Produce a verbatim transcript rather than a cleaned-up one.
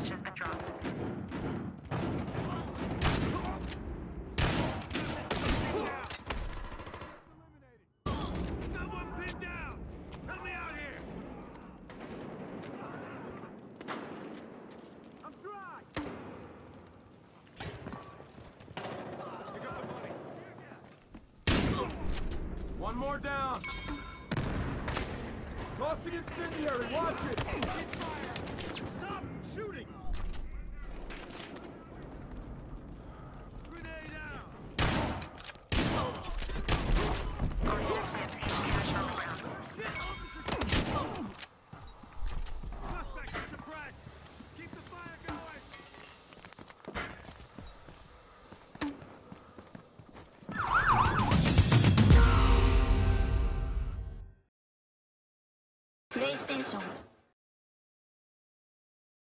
hostage has been dropped. Someone's pinned down! Help me out here! I'm dry! Pick up the money. One more down! Tossing incendiary, watch it! Stop shooting! Grenade out! Suspect is suppressed! Keep the fire going! PlayStation